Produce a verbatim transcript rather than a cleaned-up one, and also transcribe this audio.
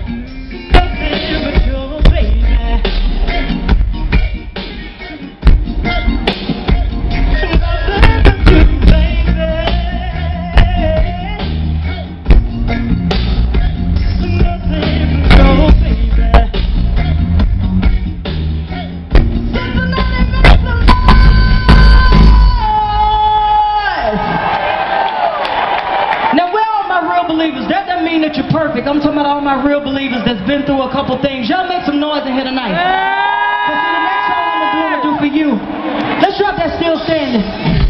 That doesn't mean that you're perfect. I'm talking about all my real believers that's been through a couple things. Y'all make some noise in here tonight. Because see, the next song I'm going to do, I'm going to do for you. Let's drop that still standing.